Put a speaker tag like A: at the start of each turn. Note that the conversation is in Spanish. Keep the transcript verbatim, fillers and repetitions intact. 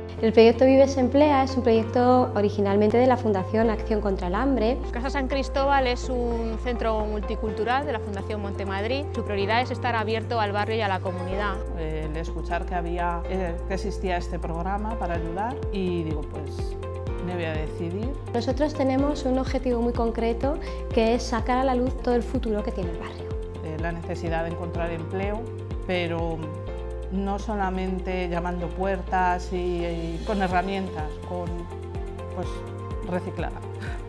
A: El proyecto Vive se Emplea es un proyecto originalmente de la Fundación Acción contra el Hambre.
B: Casa San Cristóbal es un centro multicultural de la Fundación Montemadrid. Su prioridad es estar abierto al barrio y a la comunidad.
C: El escuchar que, había, que existía este programa para ayudar y digo, pues me voy a decidir.
A: Nosotros tenemos un objetivo muy concreto que es sacar a la luz todo el futuro que tiene el barrio.
C: Eh, la necesidad de encontrar empleo, pero no solamente llamando puertas y, y con herramientas, con pues reciclada.